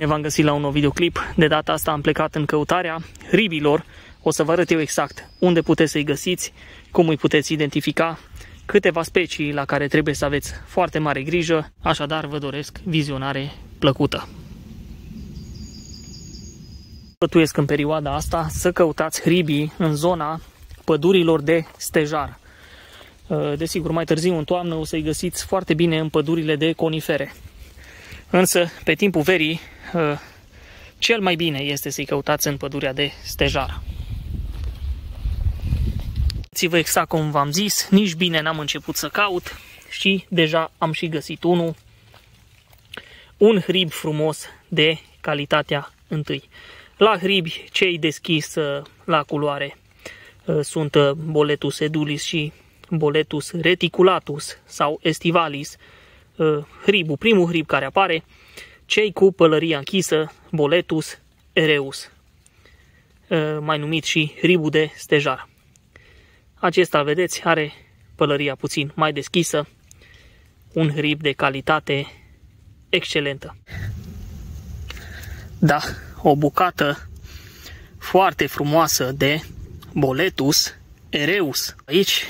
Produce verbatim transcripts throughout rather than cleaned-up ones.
V-am găsit la un nou videoclip. De data asta am plecat în căutarea hribilor. O să vă arăt eu exact unde puteți să-i găsiți, cum îi puteți identifica, câteva specii la care trebuie să aveți foarte mare grijă. Așadar, vă doresc vizionare plăcută. Sfătuiesc în perioada asta să căutați hribii în zona pădurilor de stejar. Desigur, mai târziu în toamnă o să-i găsiți foarte bine în pădurile de conifere. Însă, pe timpul verii, cel mai bine este să-i căutați în pădurea de stejar. Ți-vă exact cum v-am zis, nici bine n-am început să caut și deja am și găsit unul. Un hrib frumos de calitatea întâi. La hribi, cei deschis la culoare sunt Boletus edulis și Boletus reticulatus sau estivalis, hribul, primul hrib care apare, cei cu pălăria închisă, Boletus ereus, mai numit și hribul de stejar. Acesta, vedeți, are pălăria puțin mai deschisă, un hrib de calitate excelentă. Da, o bucată foarte frumoasă de Boletus ereus. Aici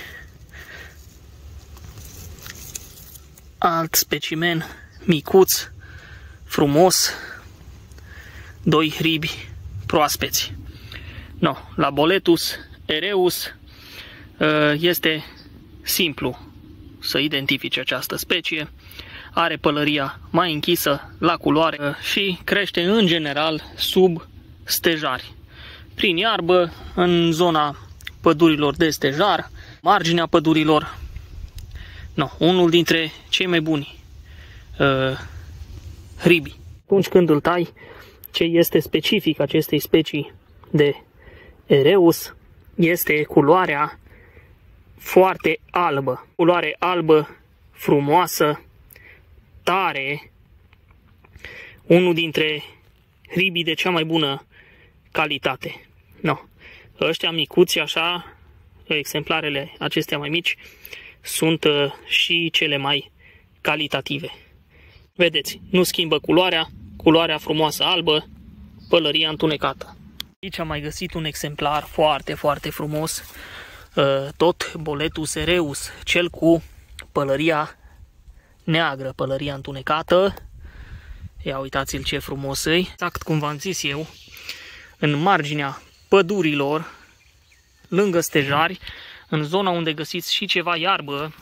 alt specimen micuț, frumos, doi hribi proaspeți. No, la Boletus ereus este simplu să identifici această specie. Are pălăria mai închisă la culoare și crește în general sub stejari. Prin iarbă, în zona pădurilor de stejar, marginea pădurilor. No, unul dintre cei mai buni uh, hribi. Atunci când îl tai, ce este specific acestei specii de ereus este culoarea foarte albă. Culoare albă, frumoasă, tare. Unul dintre hribii de cea mai bună calitate. No. Ăștia micuți așa, exemplarele acestea mai mici, sunt uh, și cele mai calitative. Vedeți, nu schimbă culoarea, culoarea frumoasă albă, pălăria întunecată. Aici am mai găsit un exemplar foarte, foarte frumos, uh, tot Boletus ereus, cel cu pălăria neagră, pălăria întunecată. Ia uitați-l ce frumos e. Exact cum v-am zis eu, în marginea pădurilor, lângă stejari, în zona unde găsiți și ceva iarbă.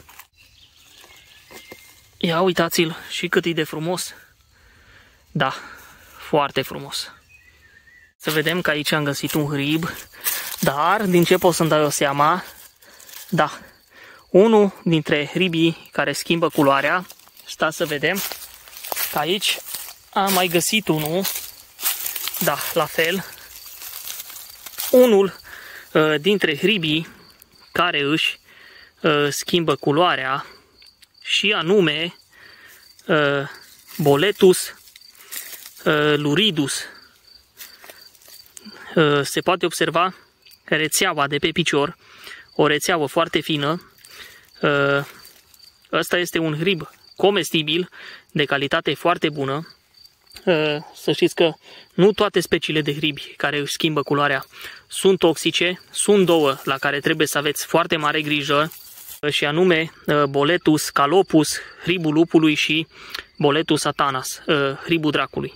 Ia uitați-l și cât e de frumos. Da, foarte frumos. Să vedem că aici am găsit un hrib, dar din ce pot să-mi dau eu seama, da, unul dintre hribii care schimbă culoarea. Stați să vedem că aici am mai găsit unul, da, la fel, unul uh, dintre hribii care își uh, schimbă culoarea și anume uh, Boletus uh, luridus. Uh, se poate observa rețeaua de pe picior, o rețeavă foarte fină. Uh, ăsta este un hrib comestibil de calitate foarte bună. Uh, să știți că nu toate speciile de hribi care își schimbă culoarea sunt toxice. Sunt două la care trebuie să aveți foarte mare grijă, și anume uh, Boletus calopus, hribul lupului, și Boletus satanas, uh, hribul dracului.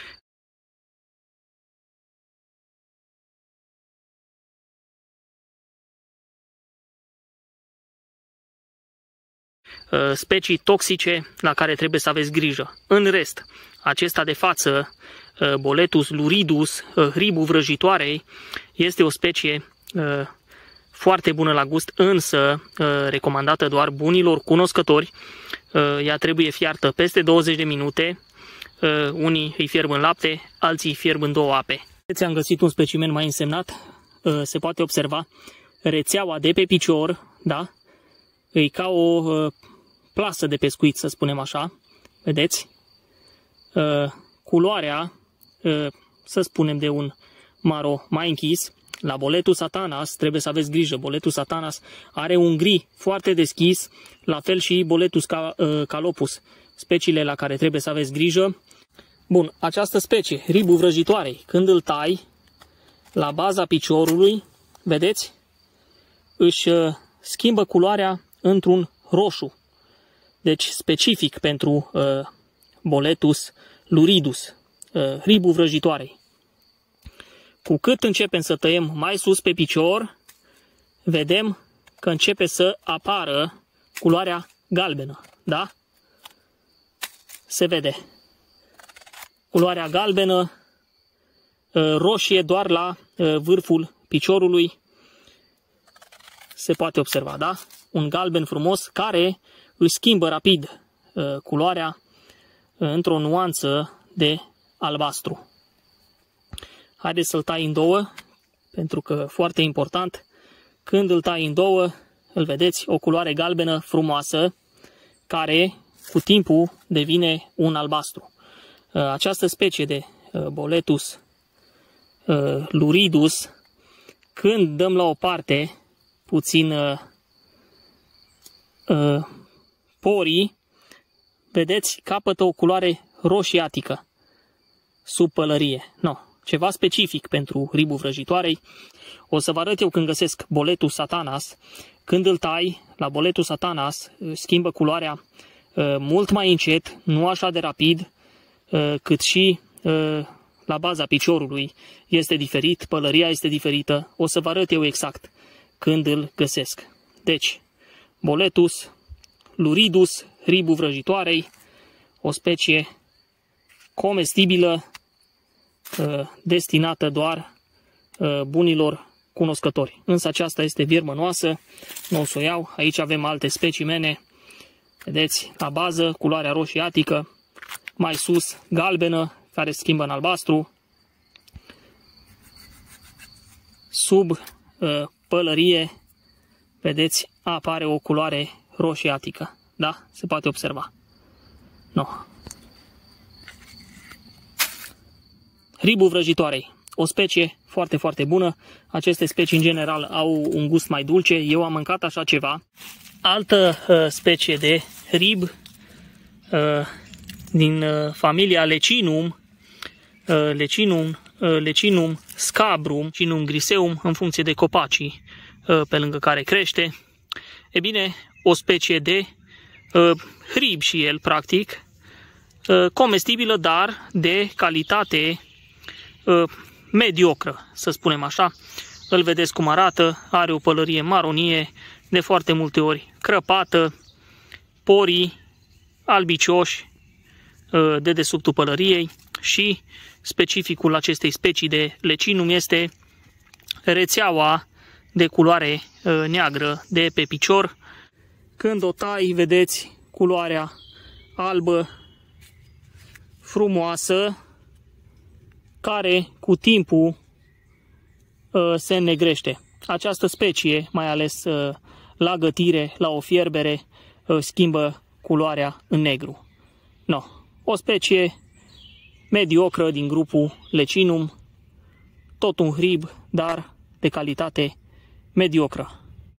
Specii toxice la care trebuie să aveți grijă. În rest, acesta de față, Boletus luridus, hribul vrăjitoarei, este o specie foarte bună la gust, însă recomandată doar bunilor cunoscători. Ea trebuie fiartă peste douăzeci de minute. Unii îi fierb în lapte, alții îi fierb în două ape. Am găsit un specimen mai însemnat. Se poate observa rețeaua de pe picior, da? E ca o plasă de pescuit, să spunem așa. Vedeți? Culoarea, să spunem, de un maro mai închis. La Boletus satanas trebuie să aveți grijă. Boletus satanas are un gri foarte deschis, la fel și Boletus calopus, speciile la care trebuie să aveți grijă. Bun, această specie, ribul vrăjitoarei, când îl tai la baza piciorului, vedeți, își schimbă culoarea într-un roșu. Deci specific pentru uh, Boletus luridus, uh, ribul vrăjitoarei. Cu cât începem să tăiem mai sus pe picior, vedem că începe să apară culoarea galbenă, da? Se vede. Culoarea galbenă, roșie doar la vârful piciorului, se poate observa, da? Un galben frumos care își schimbă rapid culoarea într-o nuanță de albastru. Haideți să-l tai în două, pentru că foarte important, când îl tai în două, îl vedeți, o culoare galbenă frumoasă, care cu timpul devine un albastru. Această specie de Boletus luridus, când dăm la o parte puțin porii, vedeți, capătă o culoare roșiatică sub pălărie. No, ceva specific pentru ribul vrăjitoarei. O să vă arăt eu când găsesc Boletus satanas. Când îl tai la Boletus satanas, schimbă culoarea uh, mult mai încet, nu așa de rapid, uh, cât și uh, la baza piciorului este diferit, pălăria este diferită. O să vă arăt eu exact când îl găsesc. Deci, Boletus luridus, ribul vrăjitoarei, o specie comestibilă, destinată doar bunilor cunoscători. Însă aceasta este viermănoasă, nu o să o iau. Aici avem alte specimene. Vedeți, la bază, culoarea roșiatică, mai sus, galbenă, care se schimbă în albastru. Sub pălărie, vedeți, apare o culoare roșiatică. Da? Se poate observa. No. Ribul vrăjitoarei. O specie foarte, foarte bună. Aceste specii, în general, au un gust mai dulce. Eu am mâncat așa ceva. Altă uh, specie de rib uh, din uh, familia Lecinum, uh, Lecinum, uh, Lecinum scabrum, Lecinum griseum, în funcție de copacii uh, pe lângă care crește. E bine, o specie de uh, rib și el, practic, uh, comestibilă, dar de calitate uh, mediocră, să spunem așa. Îl vedeți cum arată, are o pălărie maronie, de foarte multe ori crăpată, porii albicioși uh, de dedesubtul pălăriei și specificul acestei specii de Lecinum este rețeaua de culoare uh, neagră de pe picior. Când o tai, vedeți culoarea albă frumoasă, care cu timpul uh, se înnegrește. Această specie, mai ales uh, la gătire, la o fierbere, uh, schimbă culoarea în negru. No. O specie mediocră din grupul Lecinum, tot un hrib, dar de calitate mediocră.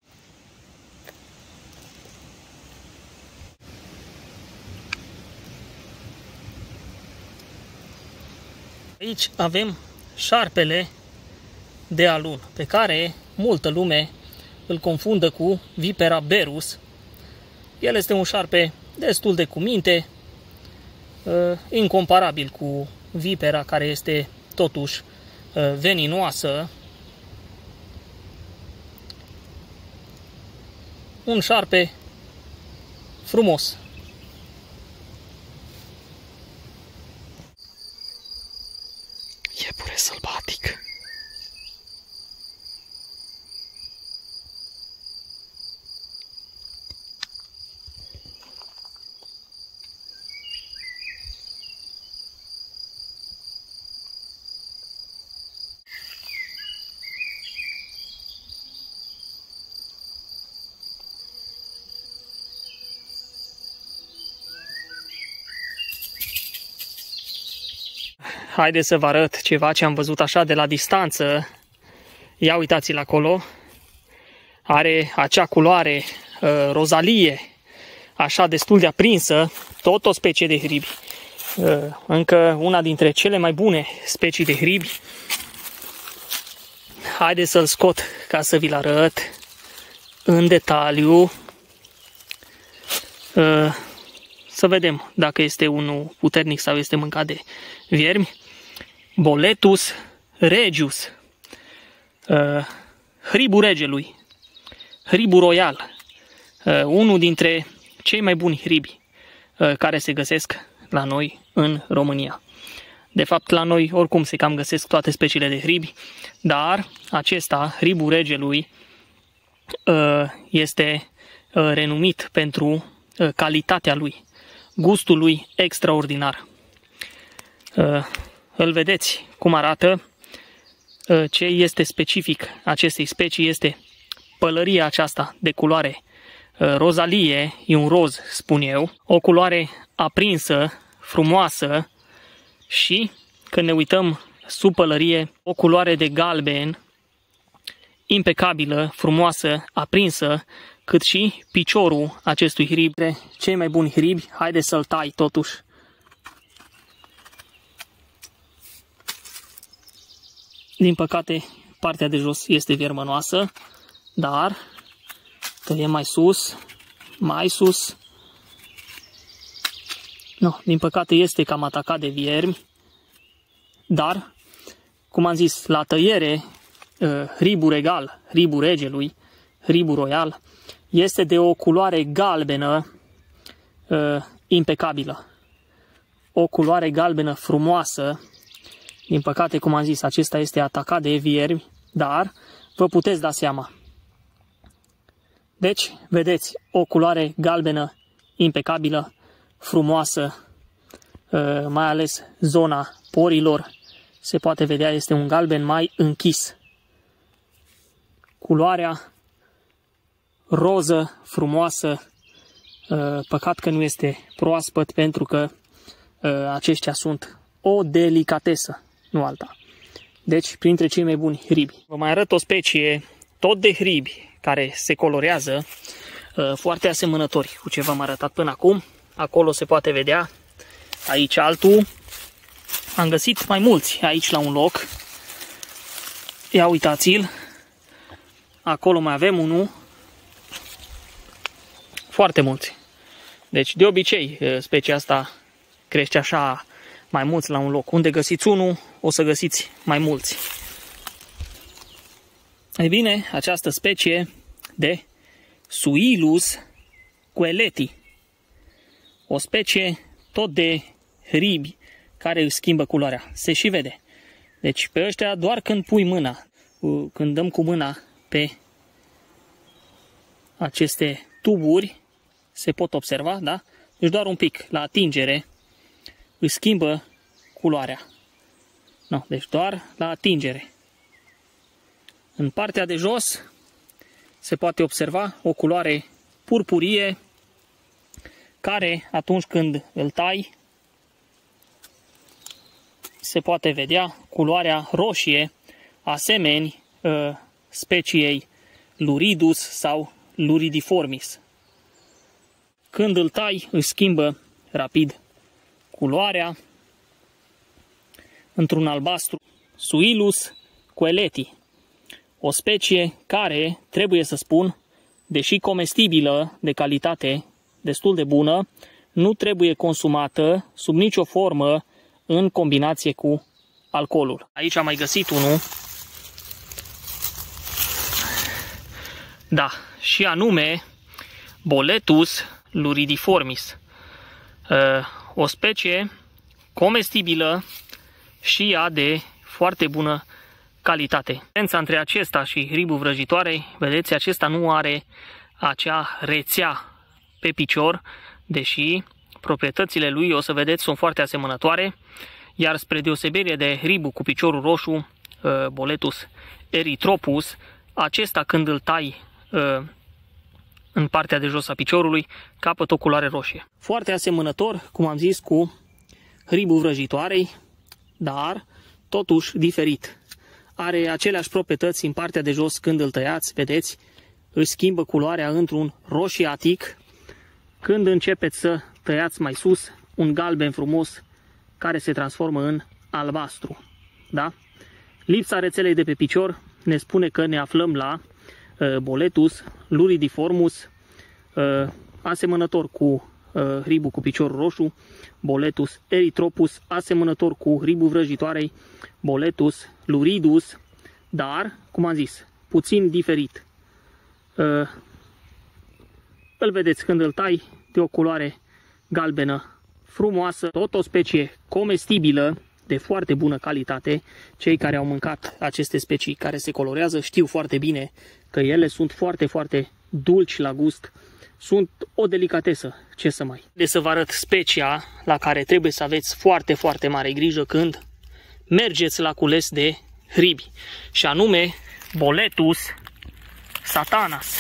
Aici avem șarpele de alun, pe care multă lume îl confundă cu Vipera berus. El este un șarpe destul de cu minte, incomparabil cu vipera, care este totuși veninoasă. Un șarpe frumos. Iepure sălbatic. Haideți să vă arăt ceva ce am văzut așa de la distanță. Ia uitați-l acolo. Are acea culoare uh, rozalie, așa destul de aprinsă, tot o specie de hribi. încă una dintre cele mai bune specii de hribi. Haideți să-l scot ca să vi-l arăt în detaliu. Să vedem dacă este unul puternic sau este mâncat de viermi. Boletus regius, hribul regelui, hribul royal, unul dintre cei mai buni hribi care se găsesc la noi în România. De fapt, la noi oricum se cam găsesc toate speciile de hribi, dar acesta, hribul regelui, este renumit pentru calitatea lui, gustul lui extraordinar. Îl vedeți cum arată. Ce este specific acestei specii este pălăria aceasta de culoare rozalie, e un roz, spun eu, o culoare aprinsă, frumoasă și, când ne uităm sub pălărie, o culoare de galben impecabilă, frumoasă, aprinsă, cât și piciorul acestui hrib. Cei mai buni hribi, haide să-l tai totuși. Din păcate, partea de jos este viermănoasă, dar tăiem mai sus, mai sus. No, din păcate este cam atacat de viermi, dar, cum am zis, la tăiere, hribul regal, hribul regelui, hribul royal, este de o culoare galbenă impecabilă. O culoare galbenă frumoasă. Din păcate, cum am zis, acesta este atacat de viermi, dar vă puteți da seama. Deci, vedeți, o culoare galbenă impecabilă, frumoasă, mai ales zona porilor, se poate vedea, este un galben mai închis. Culoarea roză, frumoasă, păcat că nu este proaspăt, pentru că aceștia sunt o delicatesă, nu alta. Deci, printre cei mai buni hribi. Vă mai arăt o specie tot de hribi care se colorează, foarte asemănători cu ce v-am arătat până acum. Acolo se poate vedea, aici altul. Am găsit mai mulți aici la un loc. Ia uitați-l. Acolo mai avem unul. Foarte mulți. Deci, de obicei, specia asta crește așa mai mulți la un loc. Unde găsiți unul, o să găsiți mai mulți. Ei bine, această specie de Suillus queleti, o specie tot de hribi care își schimbă culoarea. Se și vede. Deci pe ăștia doar când pui mâna, când dăm cu mâna pe aceste tuburi, se pot observa, da? Deci doar un pic, la atingere, își schimbă culoarea. No, deci doar la atingere. În partea de jos se poate observa o culoare purpurie care, atunci când îl tai, se poate vedea culoarea roșie, asemeni speciei Luridus sau Luridiformis. Când îl tai, își schimbă rapid culoarea într-un albastru. Suillus queleti, o specie care, trebuie să spun, deși comestibilă, de calitate destul de bună, nu trebuie consumată sub nicio formă în combinație cu alcoolul. Aici am mai găsit unul. Da, și anume Boletus luridiformis. O specie comestibilă și ea de foarte bună calitate. Diferența între acesta și hribul vrăjitoarei, vedeți, acesta nu are acea rețea pe picior, deși proprietățile lui, o să vedeți, sunt foarte asemănătoare, iar spre deosebire de hribul cu piciorul roșu, Boletus erythropus, acesta când îl tai în partea de jos a piciorului, capătă o culoare roșie. Foarte asemănător, cum am zis, cu hribul vrăjitoarei, dar totuși diferit. Are aceleași proprietăți în partea de jos când îl tăiați, vedeți, își schimbă culoarea într-un roșiatic. Când începeți să tăiați mai sus, un galben frumos, care se transformă în albastru. Da? Lipsa rețelei de pe picior ne spune că ne aflăm la uh, Boletus luridiformus, uh, asemănător cu uh, hribul cu piciorul roșu, Boletus erythropus, asemănător cu hribul vrăjitoarei, Boletus luridus, dar, cum am zis, puțin diferit. Uh, îl vedeți când îl tai, de o culoare galbenă frumoasă, tot o specie comestibilă, de foarte bună calitate. Cei care au mâncat aceste specii care se colorează știu foarte bine că ele sunt foarte, foarte dulci la gust. Sunt o delicatesă, ce să mai. De să vă arăt specia la care trebuie să aveți foarte, foarte mare grijă când mergeți la cules de hribi, și anume Boletus satanas.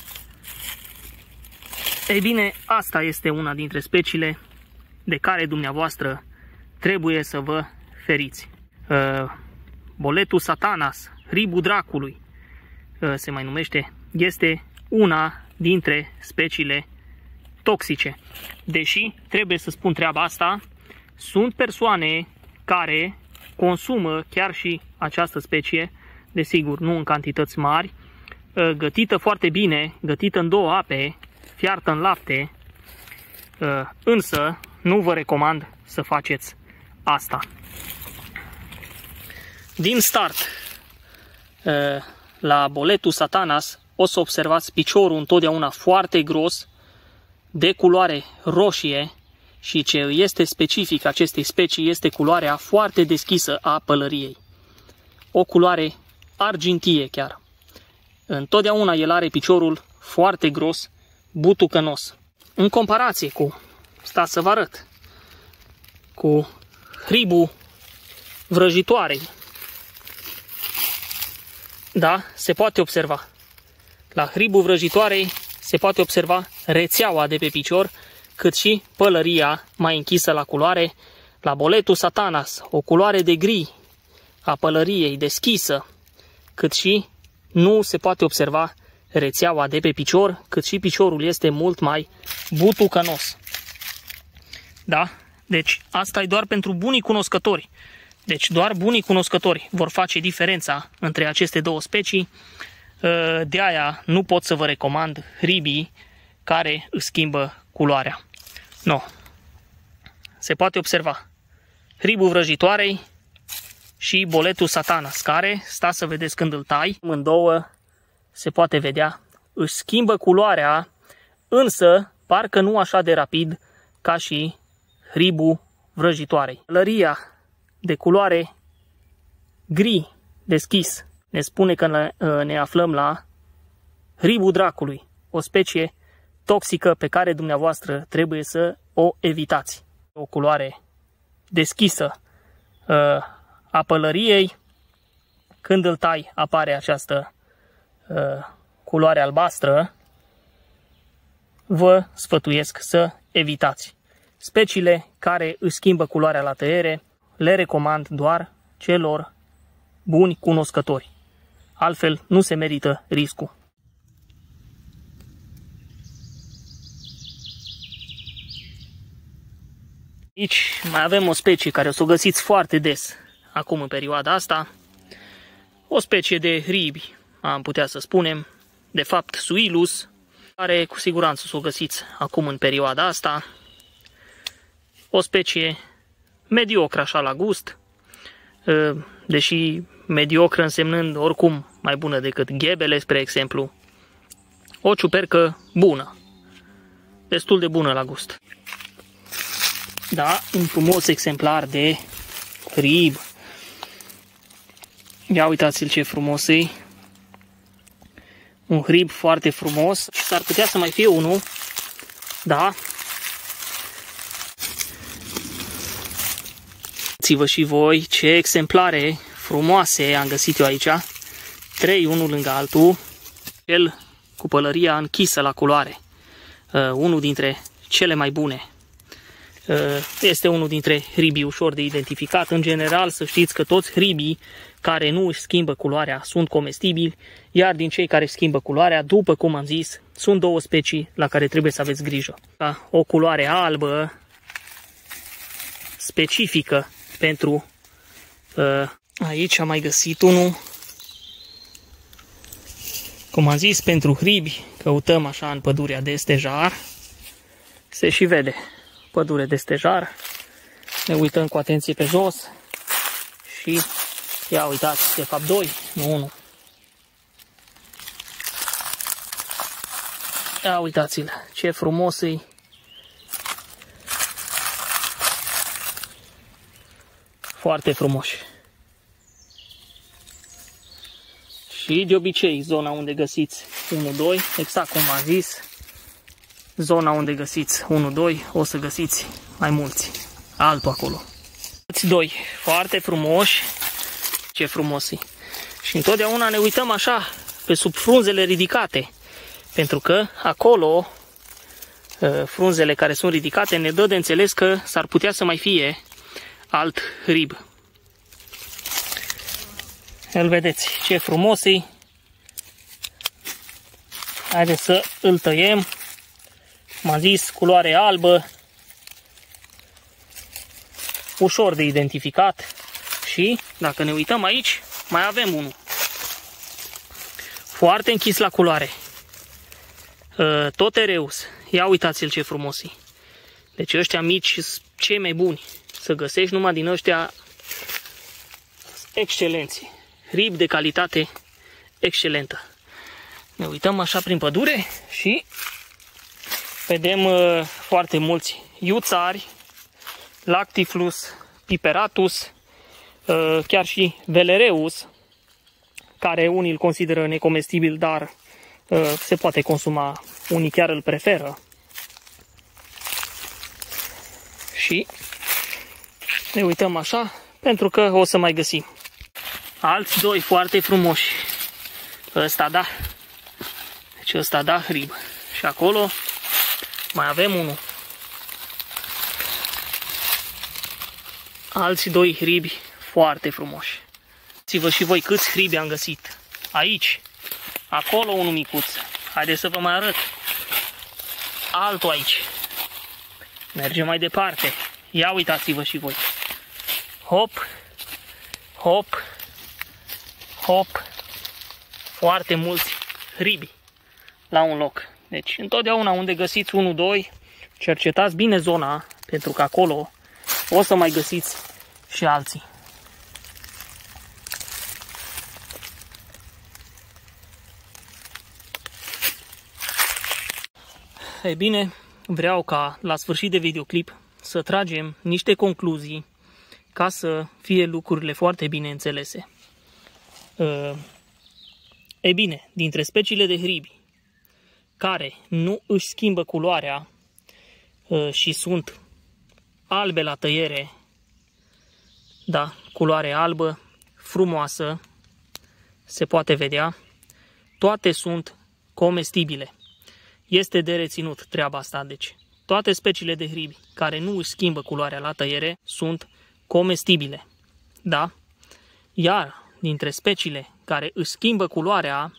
Ei bine, asta este una dintre speciile de care dumneavoastră trebuie să vă feriți. Uh, Boletus satanas, hribul dracului, uh, se mai numește, este una dintre speciile toxice. Deși, trebuie să spun treaba asta, sunt persoane care consumă chiar și această specie, desigur, nu în cantități mari, uh, gătită foarte bine, gătită în două ape, fiartă în lapte, uh, însă nu vă recomand să faceți asta. Din start, la Boletus satanas o să observați piciorul întotdeauna foarte gros, de culoare roșie, și ce este specific acestei specii este culoarea foarte deschisă a pălăriei. O culoare argintie chiar. Întotdeauna el are piciorul foarte gros, butucănos. În comparație cu, stați să vă arăt, cu hribul vrăjitoarei, da, se poate observa. La hribul vrăjitoarei se poate observa rețeaua de pe picior, cât și pălăria mai închisă la culoare. La Boletus satanas, o culoare de gri a pălăriei deschisă, cât și nu se poate observa rețeaua de pe picior, cât și piciorul este mult mai butucănos. Da? Deci asta e doar pentru bunii cunoscători. Deci doar bunii cunoscători vor face diferența între aceste două specii. De aia nu pot să vă recomand hribii care își schimbă culoarea. Nu. Se poate observa hribul vrăjitoarei și Boletus satanas, care, stați să vedeți când îl tai, amândouă se poate vedea, își schimbă culoarea, însă parcă nu așa de rapid ca și hribul vrăjitoarei. Pălăria de culoare gri deschis ne spune că ne aflăm la hribul dracului, o specie toxică pe care dumneavoastră trebuie să o evitați. O culoare deschisă a pălăriei, când îl tai apare această culoare albastră, vă sfătuiesc să evitați. Speciile care își schimbă culoarea la tăiere le recomand doar celor buni cunoscători. Altfel nu se merită riscul. Aici mai avem o specie care o să o găsiți foarte des acum în perioada asta. O specie de hribi, am putea să spunem, de fapt Suillus, care cu siguranță o să o găsiți acum în perioada asta. O specie mediocră așa la gust, deși mediocră însemnând oricum mai bună decât ghebele, spre exemplu. O ciupercă bună, destul de bună la gust. Da, un frumos exemplar de hrib. Ia uitați-l ce frumos e. Un hrib foarte frumos. Și s-ar putea să mai fie unul. Da. Uitați-vă și voi ce exemplare frumoase am găsit eu aici. Trei, unul lângă altul. Cel cu pălăria închisă la culoare. Uh, unul dintre cele mai bune. Este unul dintre hribii ușor de identificat. În general, să știți că toți hribii care nu își schimbă culoarea sunt comestibili, iar din cei care își schimbă culoarea, după cum am zis, sunt două specii la care trebuie să aveți grijă. O culoare albă specifică pentru... Uh, aici am mai găsit unul. Cum am zis, pentru hribi, căutăm așa în pădurea de stejar. Se și vede pădure de stejar. Ne uităm cu atenție pe jos și ia uitați, de fapt doi, nu unu. Ia uitați-l, ce frumos e. Foarte frumoși. Și de obicei, zona unde găsiți unu doi, exact cum v-am zis, zona unde găsiți unu doi, o să găsiți mai mulți. Altul acolo. Doi, foarte frumoși. Ce frumos e. Și întotdeauna ne uităm așa, pe sub frunzele ridicate. Pentru că acolo, frunzele care sunt ridicate, ne dă de înțeles că s-ar putea să mai fie alt hrib. Îl vedeți, ce frumos e. Haideți să îl tăiem. M-am zis, culoare albă. Ușor de identificat. Și, dacă ne uităm aici, mai avem unul. Foarte închis la culoare. Tot Ereus. Ia uitați-l ce frumos e. Deci ăștia mici sunt cei mai buni. Să găsești numai din ăștia excelenți. Hrib de calitate excelentă. Ne uităm așa prin pădure și vedem uh, foarte mulți iuțari, Lactiflus, Piperatus, uh, chiar și Velereus, care unii îl consideră necomestibil, dar uh, se poate consuma, unii chiar îl preferă. Și ne uităm așa, pentru că o să mai găsim. Alți doi foarte frumoși. Ăsta da. Deci ăsta da hrib. Și acolo mai avem unul. Alți doi hribi foarte frumoși. Uitați-vă și voi câți hribi am găsit. Aici. Acolo unul micuț. Haideți să vă mai arăt. Altul aici. Mergem mai departe. Ia uitați-vă și voi. Hop. Hop. Hop. Foarte mulți hribi la un loc. Deci întotdeauna unde găsiți unu doi, cercetați bine zona, pentru că acolo o să mai găsiți și alții. Ei bine, vreau ca la sfârșit de videoclip să tragem niște concluzii ca să fie lucrurile foarte bine înțelese. Ei bine, dintre speciile de hribi care nu își schimbă culoarea și sunt albe la tăiere, da, culoare albă, frumoasă, se poate vedea, toate sunt comestibile. Este de reținut treaba asta, deci toate speciile de hribi care nu își schimbă culoarea la tăiere sunt comestibile, da? Iar dintre speciile care își schimbă culoarea,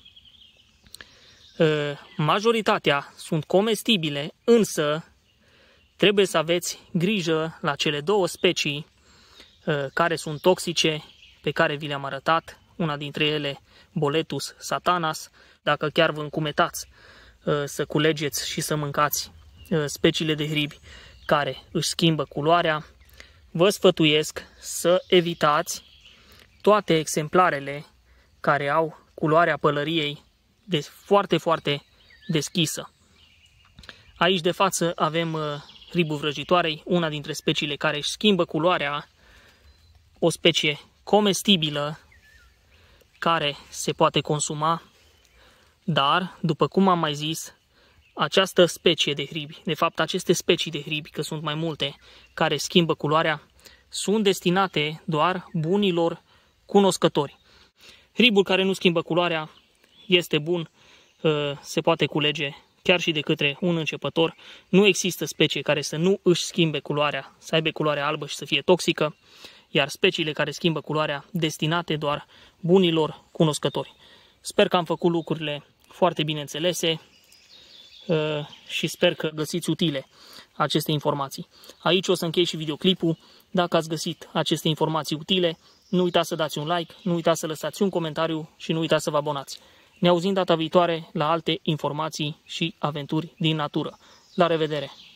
majoritatea sunt comestibile, însă trebuie să aveți grijă la cele două specii care sunt toxice, pe care vi le-am arătat, una dintre ele Boletus satanas. Dacă chiar vă încumetați să culegeți și să mâncați speciile de hribi care își schimbă culoarea, vă sfătuiesc să evitați toate exemplarele care au culoarea pălăriei de foarte, foarte deschisă. Aici de față avem hribul vrăjitoarei, una dintre speciile care își schimbă culoarea, o specie comestibilă care se poate consuma, dar, după cum am mai zis, această specie de hribi, de fapt aceste specii de hribi, că sunt mai multe, care schimbă culoarea, sunt destinate doar bunilor cunoscători. Hribul care nu schimbă culoarea este bun, se poate culege chiar și de către un începător. Nu există specie care să nu își schimbe culoarea, să aibă culoarea albă și să fie toxică, iar speciile care schimbă culoarea destinate doar bunilor cunoscători. Sper că am făcut lucrurile foarte bine înțelese și sper că găsiți utile aceste informații. Aici o să închei și videoclipul. Dacă ați găsit aceste informații utile, nu uitați să dați un like, nu uitați să lăsați un comentariu și nu uitați să vă abonați. Ne auzim data viitoare la alte informații și aventuri din natură. La revedere!